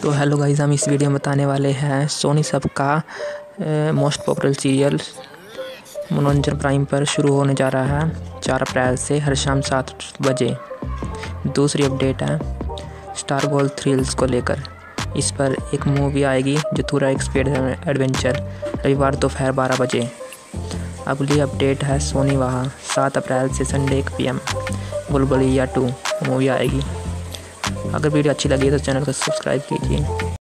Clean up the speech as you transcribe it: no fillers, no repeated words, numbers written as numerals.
तो hello guys, हम इस वीडियो में बताने वाले हैं सोनी सब का most popular serial Manoranjan prime पर शुरू होने जा रहा है 4 अप्रैल से हर शाम 7 बजे। दूसरी अपडेट है स्टार गोल्ड थ्रिल्स को लेकर। इस पर एक मूवी आएगी जो पूरा एक स्पीड एडवेंचर, रविवार दोपहर 12 बजे। अगली अपडेट है सोनी वहाँ 7 अप्रैल से संडे 1 PM बुलबुलिया 2 मूवी आएगी। अगर वीडियो अच्छी लगी तो चैनल को सब्सक्राइब कीजिए।